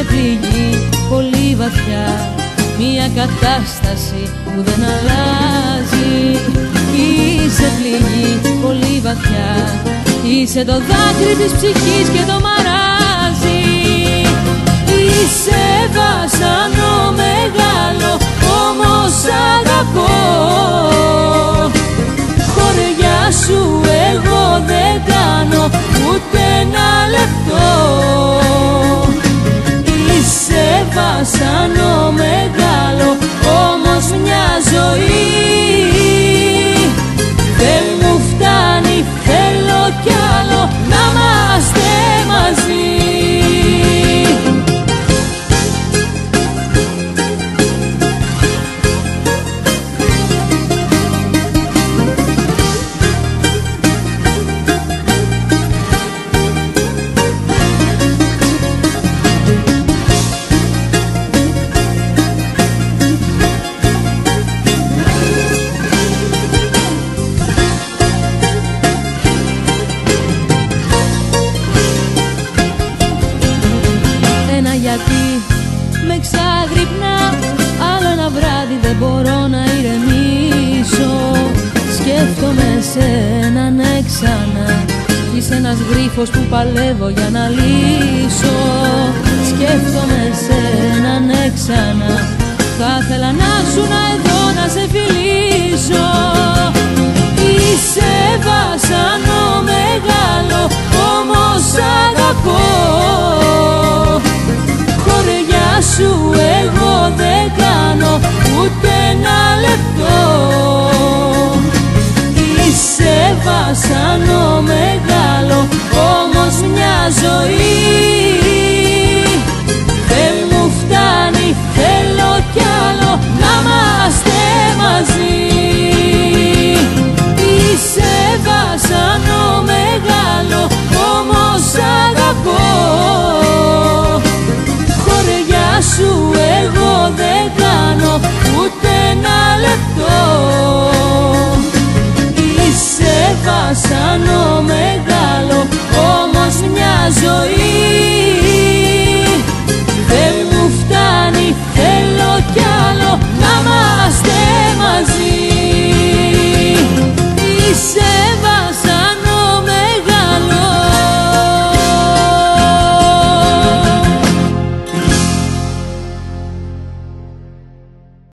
πληγή πολύ βαθιά, μια κατάσταση που δεν αλλάζει. Είσαι πληγή πολύ βαθιά, είσαι το δάκρυ της ψυχής και το μαράζει. Είσαι βάσανο μεγάλο, όμως αγαπώ. Χωριά σου εγώ δεν κάνω ούτε ένα λεπτό. Είσαι βάσανο μεγάλο, όμως μια ζωή δεν μου φτάνει, θέλω κι άλλο να είμαστε μαζί. Γιατί με ξαγρυπνά, άλλο ένα βράδυ δεν μπορώ να ηρεμήσω. Σκέφτομαι σένα ναι ξανά, είσαι ένας γρίφος που παλεύω για να λύσω. Σκέφτομαι σένα ναι ξανά, θα ήθελα να σου εδώ να σε φιλήσω. Είσαι βάσανο μεγάλο, όμως αγαπώ. Χωριά σου εγώ δεν κάνω ούτε ένα λεπτό. Είσαι βάσανο μεγάλο, όμως μια ζωή